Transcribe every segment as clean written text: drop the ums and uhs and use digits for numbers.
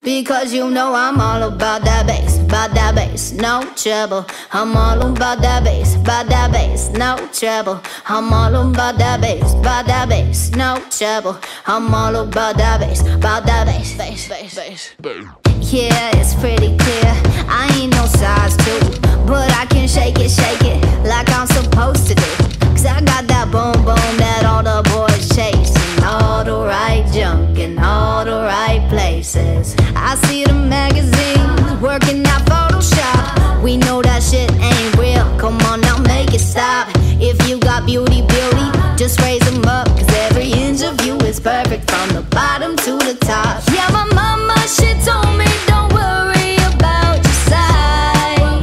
Because you know I'm all about that bass, no trouble. I'm all about that bass, no trouble. I'm all about that bass, no trouble. I'm all about that bass, bass. Yeah, it's pretty clear, I ain't no size 2, but I can shake it like I'm supposed to do. Cause I got that boom boom that all the boys chasing, all the right junk in all the right places. I see the magazines working out Photoshop. We know that shit ain't real, come on now make it stop. If you got beauty, just raise them up. Cause every inch of you is perfect from the bottom to the top. Yeah, my mama, she told me don't worry about your size.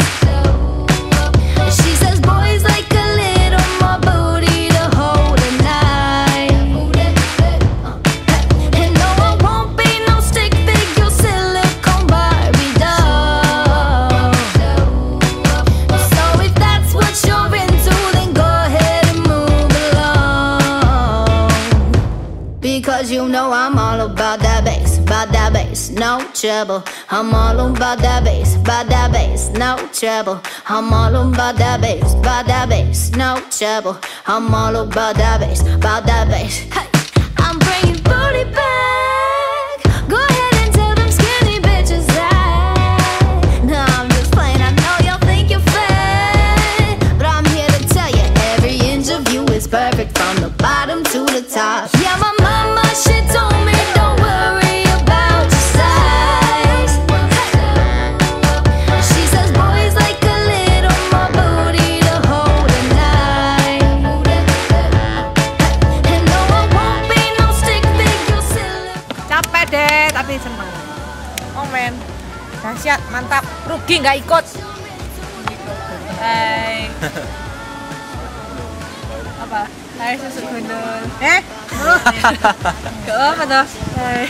She says boys like a little more booty to hold a knife. And no, I won't be no stick figure silicone Barbie doll. So if that's what you're into, then go ahead and move along. Because you know I'm all about that bass, no trouble. I'm all about that bass, no trouble. I'm all about that bass, no trouble. I'm all about that bass. Hey, I'm bringing booty back. Go ahead and tell them skinny bitches that. No, I'm just playing, I know y'all think you're fat, but I'm here to tell you every inch of you is perfect from the bottom to the top. Yeah, my mama, she told me don't worry about your size. She says boys like a little more booty to hold a knife. And no, I won't be no stick figure silly. Capek deh, tapi seneng. Oh men, dahsyat, mantap. Rugi nggak ikut. Hai. Apa? Hai susu gundul. Ke apa tuh? Hai.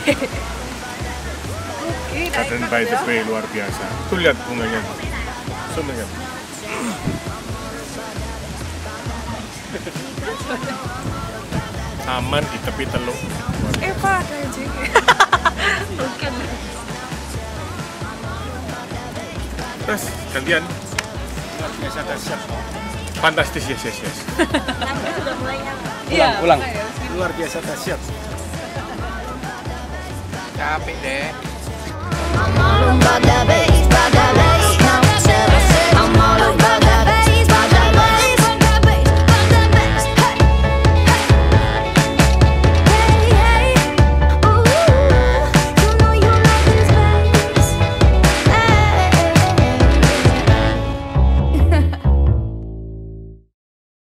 Garden by the Bay luar biasa. Tuh lihat bunganya. Zoom ya. Taman di tepi teluk. Eva ada aja. Bukan. Terus gantian. Luar biasa dahsyat. Fantastis, yes. Namanya sudah mulai Ulang. Luar biasa dahsyat. Capek deh. I'm all about that bass,